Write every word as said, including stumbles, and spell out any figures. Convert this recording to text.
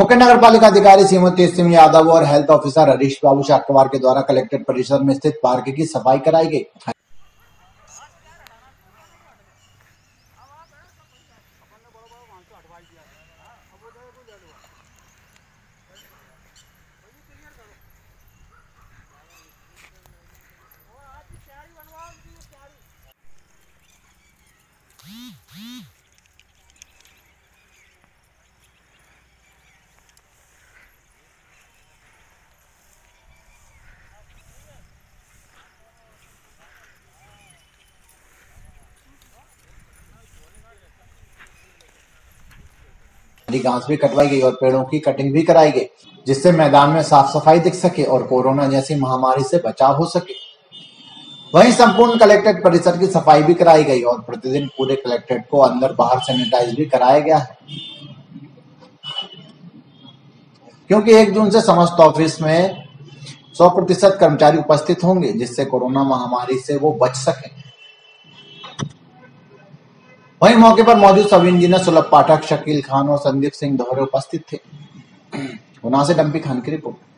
मुख्य नगर पालिका अधिकारी श्रीमती सिंह यादव और हेल्थ ऑफिसर हरीश बाबू शाक्यवार के द्वारा कलेक्ट्रेट परिसर में स्थित पार्क की सफाई कराई गई। हरी घास भी कटवाई गई और पेड़ों की कटिंग भी कराई गई, जिससे मैदान में साफ सफाई दिख सके और कोरोना जैसी महामारी से बचाव हो सके। वहीं संपूर्ण कलेक्ट्रेट परिसर की सफाई भी कराई गई और प्रतिदिन पूरे कलेक्ट्रेट को अंदर बाहर सैनिटाइज भी कराया गया है, क्योंकि एक जून से समस्त ऑफिस में सौ प्रतिशत कर्मचारी उपस्थित होंगे, जिससे कोरोना महामारी से वो बच सके। वहीं मौके पर मौजूद सब इंजीनियर सुलभ पाठक, शकील खान और संदीप सिंह दोहरे उपस्थित थे। गुना से डंपी खान की रिपोर्ट।